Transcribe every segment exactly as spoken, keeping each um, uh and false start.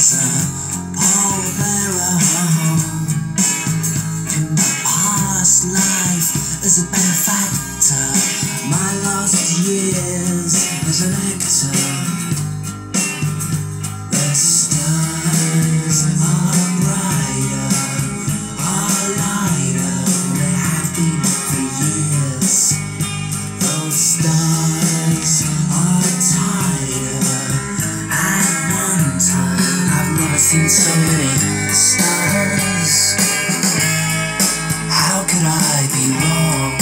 as a pallbearer in my past life as a benefactor, my lost years as an actor. The stars are brighter, are lighter than they have been for years. Those stars are tighter. At one time I've never seen so many stars. How could I be wrong?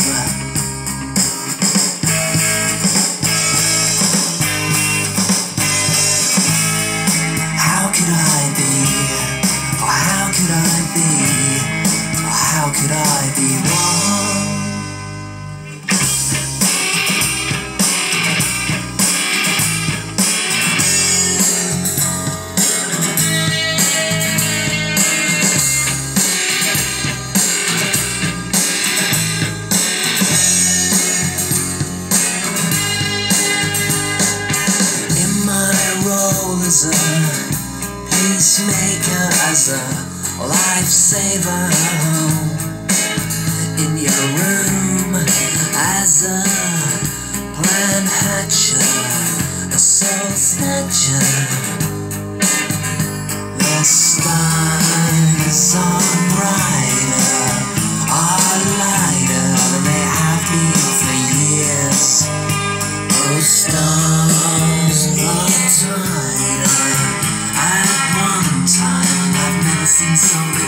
How could I be? Oh, how could I be? Oh, how could I be wrong? As a peacemaker, as a lifesaver in your room, as a plan hatcher, a soul snatcher. The stars are brighter, are lighter than they have been for years. Those stars are tighter. At one time I've never seen so many